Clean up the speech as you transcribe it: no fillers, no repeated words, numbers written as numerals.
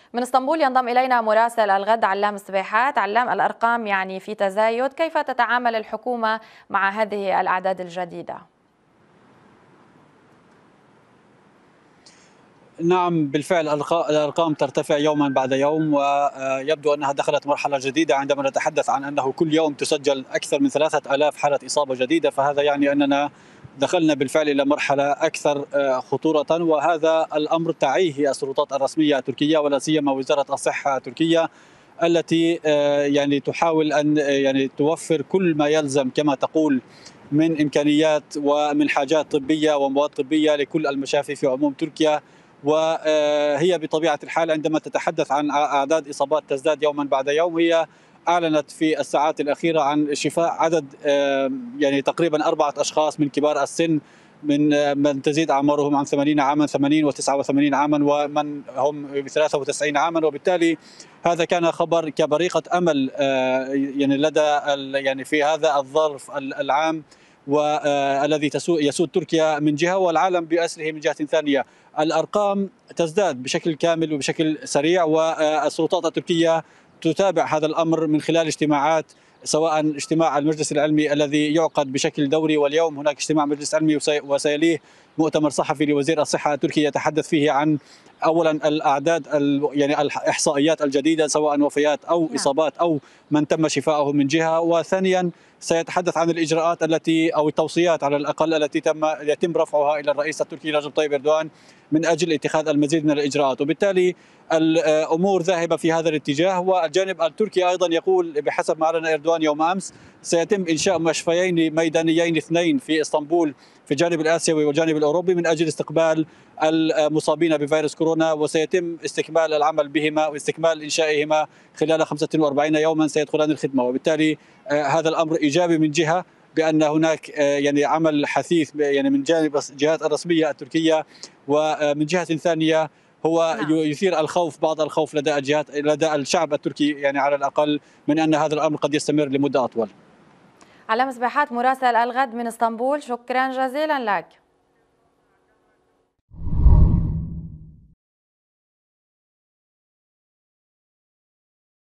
من اسطنبول ينضم إلينا مراسل الغد علام السبيحات. علام، الأرقام يعني في تزايد، كيف تتعامل الحكومة مع هذه الأعداد الجديدة؟ نعم بالفعل الأرقام ترتفع يوما بعد يوم، ويبدو أنها دخلت مرحلة جديدة عندما نتحدث عن أنه كل يوم تسجل أكثر من 3000 حالة إصابة جديدة، فهذا يعني أننا دخلنا بالفعل إلى مرحلة أكثر خطورة، وهذا الأمر تعيه السلطات الرسمية التركية ولا سيما وزارة الصحة التركية التي يعني تحاول أن يعني توفر كل ما يلزم كما تقول من إمكانيات ومن حاجات طبية ومواد طبية لكل المشافي في عموم تركيا. وهي بطبيعة الحال عندما تتحدث عن أعداد إصابات تزداد يوما بعد يوم، هي أعلنت في الساعات الأخيرة عن شفاء عدد يعني تقريبا 4 أشخاص من كبار السن، من تزيد أعمارهم عن 80 عاما، 80 و89 عاما، ومن هم 93 عاما. وبالتالي هذا كان خبر كبريقة أمل يعني لدى يعني في هذا الظرف العام والذي يسود تركيا من جهة والعالم بأسره من جهة ثانية. الأرقام تزداد بشكل كامل وبشكل سريع، والسلطات التركية تتابع هذا الأمر من خلال اجتماعات، سواء اجتماع المجلس العلمي الذي يعقد بشكل دوري، واليوم هناك اجتماع مجلس علمي وسيليه مؤتمر صحفي لوزير الصحة التركي يتحدث فيه عن اولا الاعداد يعني الاحصائيات الجديده سواء وفيات او نعم. اصابات او من تم شفائه من جهه، وثانيا سيتحدث عن الاجراءات التي او التوصيات على الاقل التي يتم رفعها الى الرئيس التركي رجب طيب اردوغان من اجل اتخاذ المزيد من الاجراءات. وبالتالي الامور ذاهبه في هذا الاتجاه. والجانب التركي ايضا يقول بحسب ما اعلن اردوغان يوم امس سيتم انشاء مشفيين ميدانيين اثنين في اسطنبول في الجانب الاسيوي والجانب الاوروبي من اجل استقبال المصابين بفيروس كورونا، وسيتم استكمال العمل بهما واستكمال انشائهما خلال 45 يوما سيدخلان الخدمه. وبالتالي هذا الامر ايجابي من جهه بان هناك يعني عمل حثيث يعني من جانب الجهات الرسميه التركيه، ومن جهه ثانيه هو نعم. يثير الخوف، بعض الخوف لدى لدى الشعب التركي يعني على الاقل من ان هذا الامر قد يستمر لمده اطول. علام السبيحات مراسل الغد من اسطنبول، شكرا جزيلا لك.